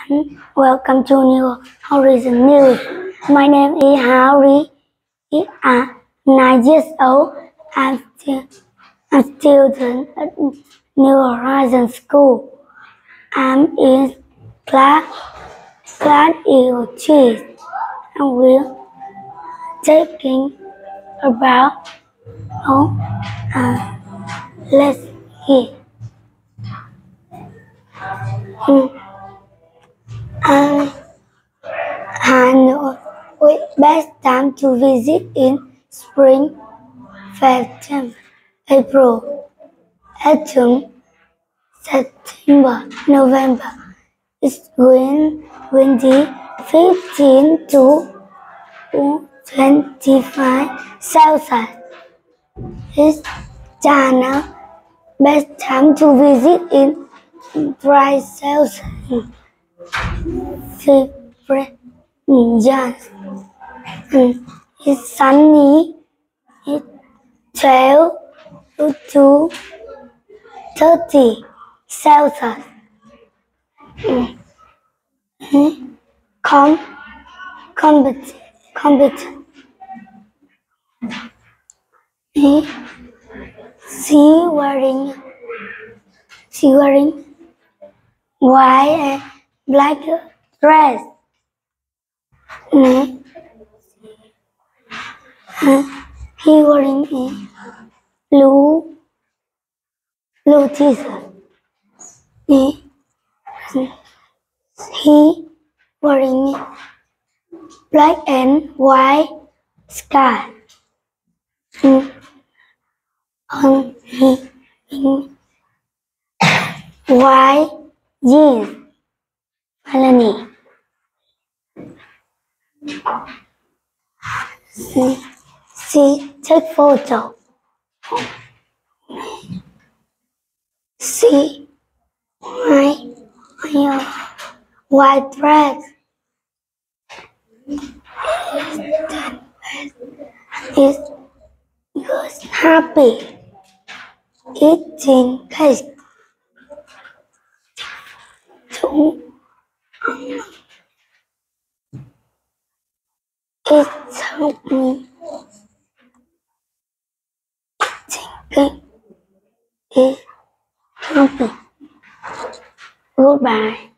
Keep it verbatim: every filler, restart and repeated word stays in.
everyone, welcome to New Horizon News. My name is Harry. I'm nine years old. I'm still a student at New Horizon School. I'm in class class E G and will taking about oh, uh, let's hear. Mm. Um, Hanoi with best time to visit in spring, September, April, autumn, September, November. It's wind, windy fifteen to twenty-five Celsius. It's China best time to visit in dry Celsius. Favorite yes. Mm. It's sunny. It's twelve to thirty Celsius. Mm. Mm. Com, compet, compet. Mm. She wearing, she wearing white and black dress. Mm. Mm. He wearing a blue, blue t-shirt. Mm. He wearing black and white sky. Mm. On he in white jeans. Melanie. She, she take photo. She white, white dress. Is was happy eating cake. To it's helped me eating cake is happy. Goodbye.